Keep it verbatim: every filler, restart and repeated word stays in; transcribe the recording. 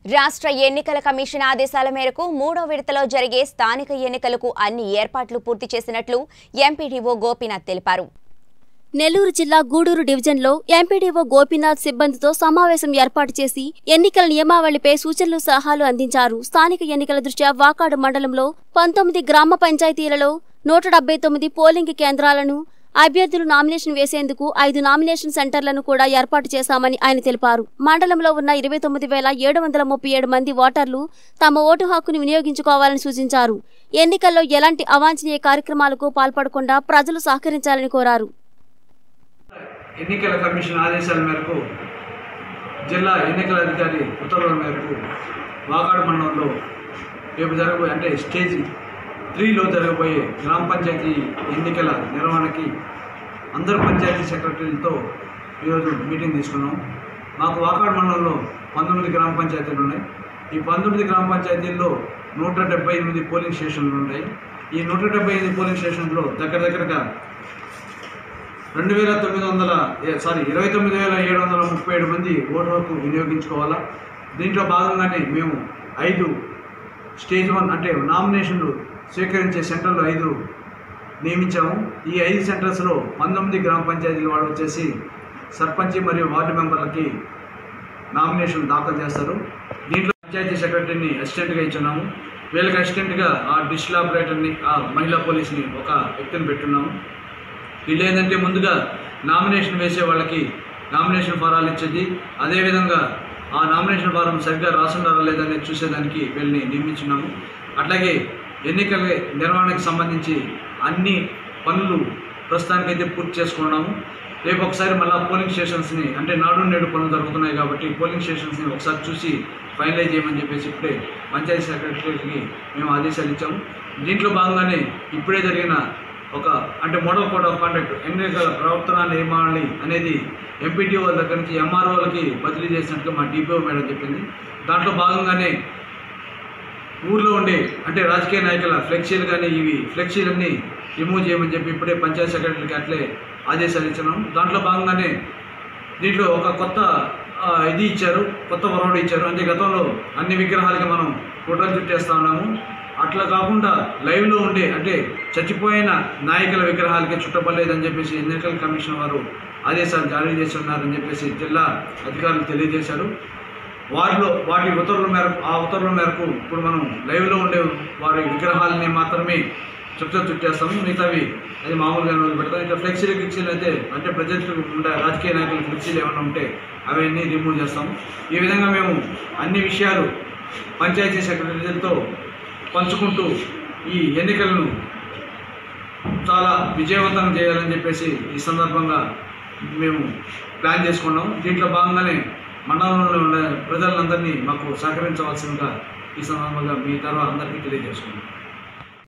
రాష్ట్ర ఎన్నికల కమిషన్ ఆదేశాల మేరకు మూడో విడతలో జరిగే స్థానిక ఎన్నికలకు అన్ని ఏర్పాట్లు పూర్తి చేసినట్లు ఎంపీడీఓ గోపీనాథ్ తెలిపారు. నెల్లూరు జిల్లా గూడూరు డివిజన్లో ఎంపీడీఓ గోపీనాథ్ సిబ్బందితో సమావేశం ఏర్పాటు చేసి ఎన్నికల నియమావళిపై సూచనలు సలహాలు అందించారు. స్థానిక ఎన్నికల దృష్ట్యా వాకాడు మండలంలో పంతొమ్మిది గ్రామ పంచాయతీలలో నూట డెబ్బై తొమ్మిది పోలింగ్ కేంద్రాలను అభ్యర్థులు నామినేషన్ వేసేందుకు ఐదు నామినేషన్ సెంటర్లను కూడా ఏర్పాటు చేశామని ఆయన తెలిపారు. మండలంలో ఉన్న ఇరవై తొమ్మిది వేల ఏడు వందల ముప్పై ఏడు మంది ఓటర్లు తమ ఓటు హక్కును వినియోగించుకోవాలని సూచించారు. ఎన్నికల్లో ఎలాంటి అవాంఛనీయ కార్యక్రమాలకు పాల్పడకుండా ప్రజలు సహకరించాలని కోరారు. ఎన్నికల కమిషన్ ఆదేశాల మేరకు జిల్లా ఎన్నికల అధికారి ఉత్తర్వుల మేరకు వాకాడు మండలంలో రేపు జరగబోయే అంటే స్టేజ్ త్రీలో జరగబోయే గ్రామ పంచాయతీ ఎన్నికల నిర్వహణకి అందరు పంచాయతీ సెక్రటరీలతో ఈరోజు మీటింగ్ తీసుకున్నాం. మాకు వాకాడు మండలంలో పంతొమ్మిది గ్రామ పంచాయతీలు ఉన్నాయి. ఈ పంతొమ్మిది గ్రామ పంచాయతీల్లో నూట డెబ్బై ఎనిమిది పోలింగ్ స్టేషన్లు ఉన్నాయి. ఈ నూట డెబ్బై ఎనిమిది పోలింగ్ స్టేషన్లో దగ్గర దగ్గరగా రెండు వేల తొమ్మిది వందల సారీ ఇరవై తొమ్మిది వేల ఏడు వందల ముప్పై ఏడు మంది ఓటు హక్కు వినియోగించుకోవాలా. దీంట్లో భాగంగానే మేము ఐదు స్టేజ్ వన్ అంటే నామినేషన్లు స్వీకరించే సెంటర్లు ఐదు నియమించాము. ఈ ఐదు సెంటర్స్లో పంతొమ్మిది గ్రామ పంచాయతీల వాళ్ళు వచ్చేసి సర్పంచ్ మరియు వార్డు మెంబర్లకి నామినేషన్ దాఖలు చేస్తారు. దీంట్లో పంచాయతీ సెక్రటరీని అసిస్టెంట్గా ఇచ్చున్నాము. వీళ్ళకి అసిస్టెంట్గా ఆ డిస్ట్రిక్ట్ ఆపరేటర్ని ఆ మహిళా పోలీస్ని ఒక వ్యక్తిని పెట్టున్నాము. వీళ్ళు ఏంటంటే ముందుగా నామినేషన్ వేసే వాళ్ళకి నామినేషన్ ఫారాలు ఇచ్చేది, అదేవిధంగా ఆ నామినేషన్ ఫారం సరిగ్గా రాసుండారా లేదనేది చూసేదానికి వీళ్ళని నియమించున్నాము. అట్లాగే ఎన్నికల నిర్వహణకు సంబంధించి అన్ని పనులు ప్రస్తుతానికైతే పూర్తి చేసుకున్నాము. రేపు ఒకసారి మళ్ళీ పోలింగ్ స్టేషన్స్ని అంటే నాడు నేడు పనులు జరుగుతున్నాయి కాబట్టి పోలింగ్ స్టేషన్స్ని ఒకసారి చూసి ఫైనలైజ్ చేయమని చెప్పేసి ఇప్పుడే పంచాయతీ సెక్రటరీకి మేము ఆదేశాలు ఇచ్చాము. దీంట్లో భాగంగానే ఇప్పుడే జరిగిన ఒక అంటే మోడల్ కోడ్ ఆఫ్ కాండక్ట్ ఎన్నికల ప్రవర్తన నియమావళి అనేది ఎంపీటీఓ వాళ్ళ దగ్గర నుంచి ఎంఆర్ఓలకి బదిలీ చేసినట్టుగా మా డిపిఓ మేడం చెప్పింది. దాంట్లో భాగంగానే ఊర్లో ఉండే అంటే రాజకీయ నాయకుల ఫ్లెక్సీలు కానీ ఇవి ఫ్లెక్సీలన్నీ రిమూవ్ చేయమని చెప్పి ఇప్పుడే పంచాయతీ సెక్రటరీకి అట్లే ఆదేశాలు ఇచ్చినాము. దాంట్లో భాగంగానే దీంట్లో ఒక కొత్త ఇది ఇచ్చారు, కొత్త వరవడి ఇచ్చారు. అంటే గతంలో అన్ని విగ్రహాలకి మనం ఫోటోలు చుట్టేస్తా ఉన్నాము. అట్లా కాకుండా లైవ్లో ఉండే అంటే చచ్చిపోయిన నాయకుల విగ్రహాలకి చుట్టపడలేదని చెప్పేసి ఎన్నికల కమిషన్ వారు ఆదేశాలు జారీ చేసి ఉన్నారని చెప్పేసి జిల్లా అధికారులు తెలియజేశారు. వాటిలో వాటి ఉత్తర్వుల మేరకు ఆ ఉత్తర్వుల మేరకు ఇప్పుడు మనం లైవ్లో ఉండే వారి విగ్రహాలని మాత్రమే చుట్టూ చుట్టేస్తాము. మిగతావి అది మామూలుగా వదిలిపెడతాం. ఇంకా ఫ్లెక్సీలు ఫ్లెక్సీలు అయితే అంటే ప్రజలకు ఉండే రాజకీయ నాయకుల ఫ్లెక్సీలు ఏమైనా ఉంటే అవన్నీ రిమూవ్ చేస్తాము. ఈ విధంగా మేము అన్ని విషయాలు పంచాయతీ సెక్రటరీలతో పంచుకుంటూ ఈ ఎన్నికలను చాలా విజయవంతంగా చేయాలని చెప్పేసి ఈ సందర్భంగా మేము ప్లాన్ చేసుకున్నాం. దీంట్లో భాగంగానే మండలంలో ఉండే ప్రజలందరినీ మాకు సహకరించవలసిందిగా ఈ సందర్భంగా మీ ద్వారా అందరికీ తెలియజేసుకున్నాం.